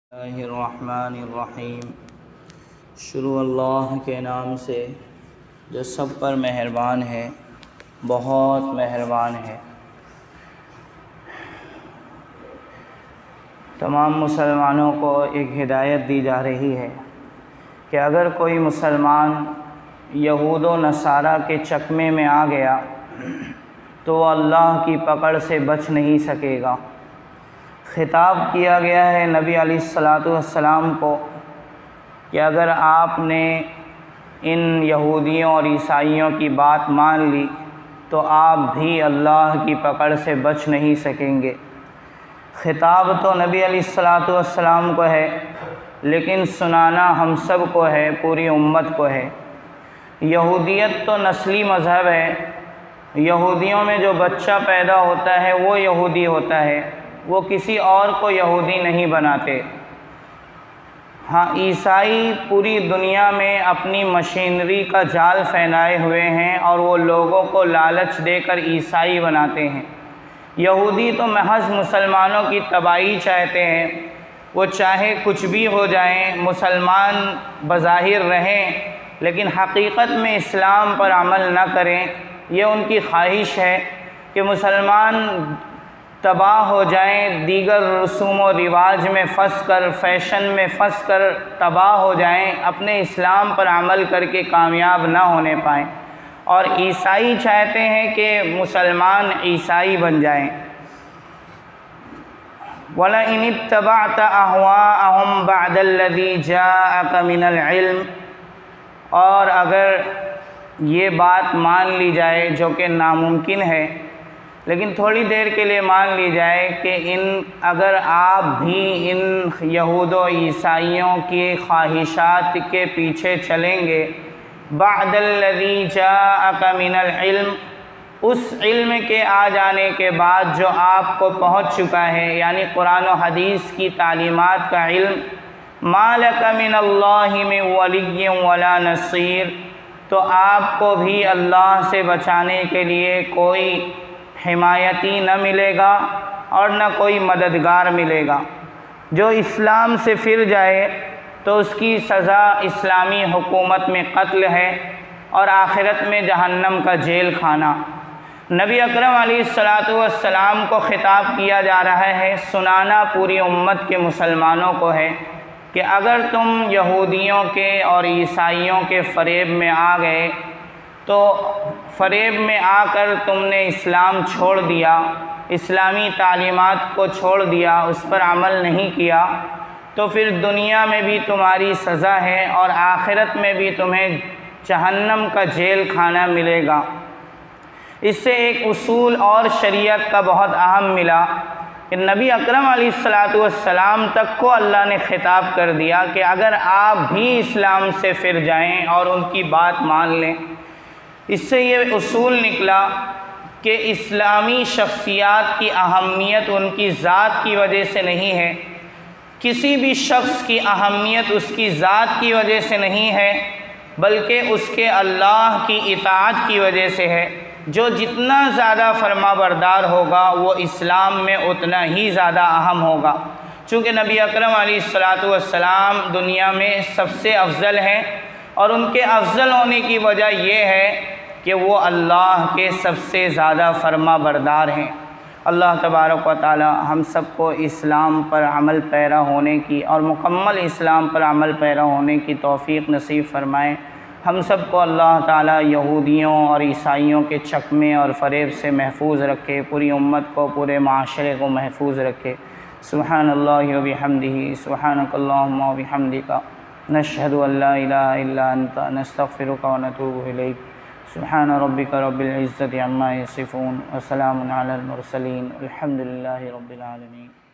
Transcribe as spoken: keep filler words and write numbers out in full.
बिस्मिल्लाहिर्रहमानिर्रहीम। शुरू अल्लाह के नाम से जो सब पर मेहरबान है, बहुत मेहरबान है। तमाम मुसलमानों को एक हिदायत दी जा रही है कि अगर कोई मुसलमान यहूद व नसारा के चकमे में आ गया तो वह अल्लाह की पकड़ से बच नहीं सकेगा। खिताब किया गया है नबी अलैहिस्सलातु वस्सलाम को कि अगर आपने इन यहूदियों और ईसाइयों की बात मान ली तो आप भी अल्लाह की पकड़ से बच नहीं सकेंगे। खिताब तो नबी अलैहिस्सलातु वस्सलाम को है, लेकिन सुनाना हम सब को है, पूरी उम्मत को है। यहूदियत तो नस्ली मज़हब है। यहूदियों में जो बच्चा पैदा होता है वो यहूदी होता है, वो किसी और को यहूदी नहीं बनाते। हाँ, ईसाई पूरी दुनिया में अपनी मशीनरी का जाल फैलाए हुए हैं और वो लोगों को लालच देकर ईसाई बनाते हैं। यहूदी तो महज मुसलमानों की तबाही चाहते हैं। वो चाहे कुछ भी हो जाएं, मुसलमान बज़ाहिर रहें लेकिन हकीकत में इस्लाम पर अमल न करें। ये उनकी ख्वाहिश है कि मुसलमान तबाह हो जाएं, दीगर रसूम व रिवाज में फंस कर, फ़ैशन में फंस कर तबाह हो जाएं, अपने इस्लाम पर अमल करके कामयाब ना होने पाएँ। और ईसाई चाहते हैं कि मुसलमान ईसाई बन जाएं। वला इन इत्तबअत अहवाअहुम बअदल्लज़ी जाअक मिनल इल्म, और अगर ये बात मान ली जाए, जो कि नामुमकिन है, लेकिन थोड़ी देर के लिए मान ली जाए कि इन अगर आप भी इन यहूदो ईसाइयों की ख्वाहिशात के पीछे चलेंगे, बअदल्लज़ी जाअक मिनल इल्म, उस इल्म के आ जाने के बाद जो आपको पहुँच चुका है, यानी कुरान और हदीस की तालीमात का इल्म, मा लक मिनल्लाहि मिन वलिय्यिन वला नसीर, तो आपको भी अल्लाह से बचाने के लिए कोई हिमायती न मिलेगा और न कोई मददगार मिलेगा। जो इस्लाम से फिर जाए तो उसकी सज़ा इस्लामी हुकूमत में कत्ल है और आखिरत में जहन्नम का जेल खाना। नबी अकरम अलैहिस्सलातु वस्सलाम को ख़िताब किया जा रहा है, सुनाना पूरी उम्मत के मुसलमानों को है कि अगर तुम यहूदियों के और ईसाइयों के फ़रेब में आ गए, तो फ़रेब में आकर तुमने इस्लाम छोड़ दिया, इस्लामी तालीमात को छोड़ दिया, उस पर अमल नहीं किया, तो फिर दुनिया में भी तुम्हारी सज़ा है और आखिरत में भी तुम्हें जहन्नम का जेल खाना मिलेगा। इससे एक उसूल और शरीयत का बहुत अहम मिला कि नबी अकरम अलैहिस्सलातु वस्सलाम तक को अल्लाह ने ख़िताब कर दिया कि अगर आप भी इस्लाम से फिर जाएं और उनकी बात मान लें। इससे ये उसूल निकला कि इस्लामी शख्सियात की अहमियत उनकी ज़ात की वजह से नहीं है, किसी भी शख्स की अहमियत उसकी ज़ात की वजह से नहीं है, बल्कि उसके अल्लाह की इताअत की वजह से है। जो जितना ज़्यादा फरमा बरदार होगा वो इस्लाम में उतना ही ज़्यादा अहम होगा। चूँकि नबी अकरम अलैहिस्सलातु वस्सलाम दुनिया में सबसे अफजल हैं और उनके अफजल होने की वजह यह है कि वो अल्लाह के सबसे ज़्यादा फरमा बरदार हैं। अल्लाह तबारक व तआला हम सबको इस्लाम पर अमल पैरा होने की और मुकम्मल इस्लाम पर अमल पैरा होने की तौफ़ीक़ नसीब फ़रमाएँ। हम सब को अल्लाह ताला यहूदियों और ईसाइयों के चकमे और फ़रेब से महफूज रखे, पूरी उम्मत को, पूरे माशरे को महफूज रखे। सुब्हानल्लाहि व बिहम्दिही, सुब्हानकल्लाहुम्मा व बिहम्दिका, नशहदु अल्ला इलाहा इल्ला अंता, नस्तग़फिरुका व नतूबु इलैक। सुब्हान रब्बिका रब्बिल इज़्ज़ति अम्मा यसिफ़ून व सलामुन अलल मुरसलीन, अल्हम्दुलिल्लाहि रब्बिल आलमीन।